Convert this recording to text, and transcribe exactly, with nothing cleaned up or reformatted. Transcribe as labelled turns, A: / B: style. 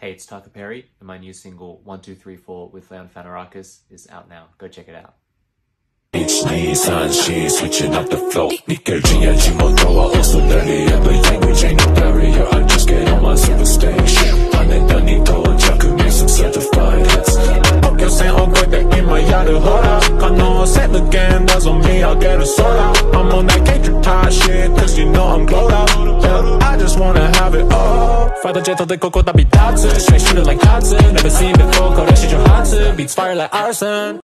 A: Hey, it's Tucker Perry, and my new single, one two three four with Leon Fanarakis, is out now. Go check it out.
B: Each knee, sign, she switching up the flow. 느껴지야지 뭐 너와 웃음들이 every language ain't no barrier. I just get on my super stage. 안했다니 더 자꾸 make certified hits. 어깨생 엉거대 in my yard hold up. got no set the game, that's on me, I'll get it sort out. I'm on that K-trip type shit, cause you know I'm glowed out. Yeah, I just wanna have it all. Fighter jet 더 걷고 답이 닿지. Straight shooter like Hudson. Never seen before, 거래 시절 hot beats fire like arson.